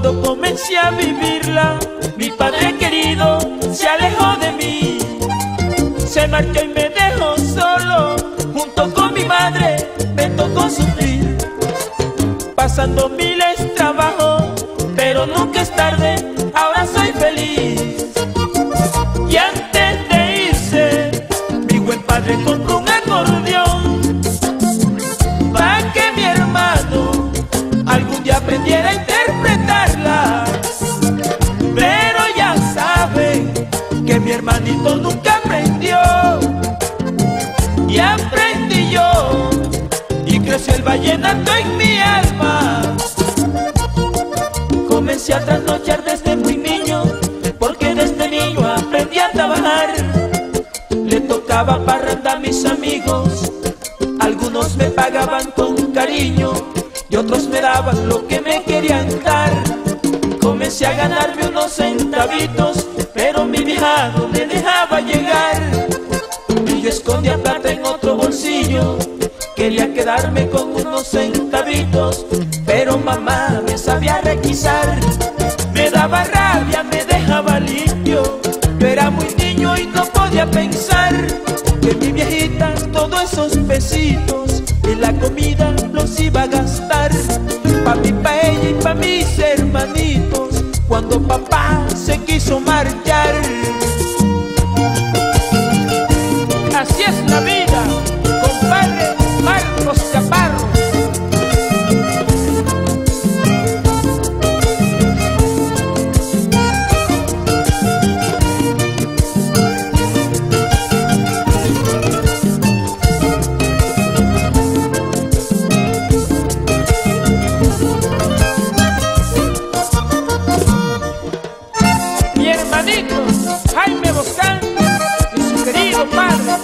Cuando comencé a vivirla, mi padre querido se alejó de mí. Se marchó y me dejó solo, junto con mi madre me tocó sufrir. Pasando miles trabajos, pero nunca es tarde, ahora soy feliz. Y antes de irse, mi buen padre compró un acordeón, para que mi hermano algún día aprendiera a interpretarla. Pero ya saben que mi hermanito nunca aprendió, y aprendí yo, y creció el vallenato en mi alma. Comencé a trasnochar desde muy niño, porque desde niño aprendí a trabajar. Le tocaba parranda a mis amigos, algunos me pagaban con cariño y otros me daban lo que me querían dar. Comencé a ganarme unos centavitos, pero mi vieja no me dejaba llegar. Y yo escondía plata en otro bolsillo, quería quedarme con unos centavitos, pero mamá me sabía requisar. Me daba rabia, me dejaba limpio. Yo era muy niño y no podía pensar que mi viejita todos esos pesitos en la comida los iba a gastar. Pa' mí, pa' ella y pa' mis hermanitos, cuando papá se quiso marchar. Así es la vida, compadre Marcos Chaparro. Mi hermanito Jaime Boscán y su querido padre.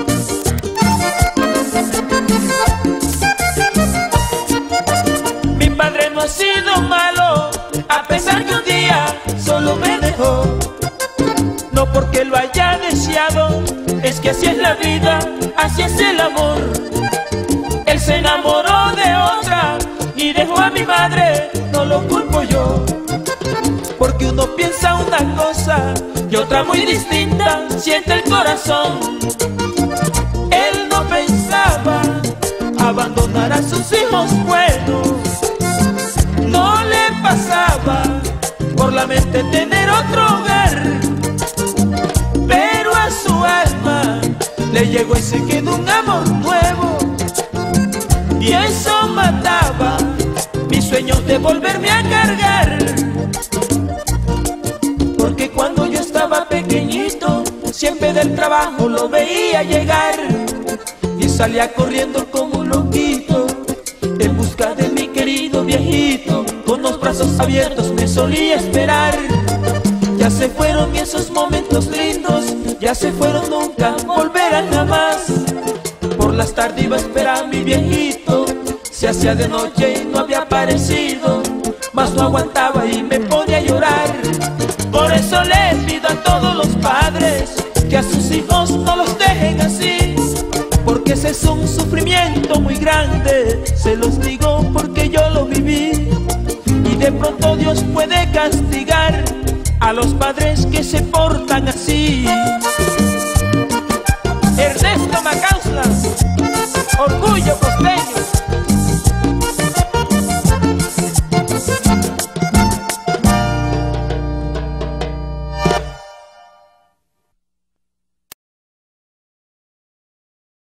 Mi padre no ha sido malo, a pesar que un día solo me dejó. No porque lo haya deseado, es que así es la vida, así es el amor. Él se enamoró de otra y dejó a mi madre, no lo culpo yo. Porque uno piensa una cosa y otra muy distinta siente el corazón. Él no pensaba abandonar a sus hijos buenos, no le pasaba por la mente tener otro hogar. Pero a su alma le llegó ese que de un amor nuevo, y eso mataba mis sueños de volverme a cargar. Porque cuando yo estaba pequeñito, siempre del trabajo lo veía llegar, y salía corriendo como un loquito en busca de mi querido viejito. Con los brazos abiertos me solía esperar. Ya se fueron esos momentos lindos, ya se fueron, nunca volverán jamás. Por las tardes iba a esperar a mi viejito, se hacía de noche y no había aparecido, mas no aguantaba y me ponía a llorar. Por eso le pido a todos los padres que a sus hijos no los dejen así, porque ese es un sufrimiento muy grande, se los digo porque yo lo viví. Y de pronto Dios puede castigar a los padres que se portan así. Ernesto Macausla, orgullo costeño.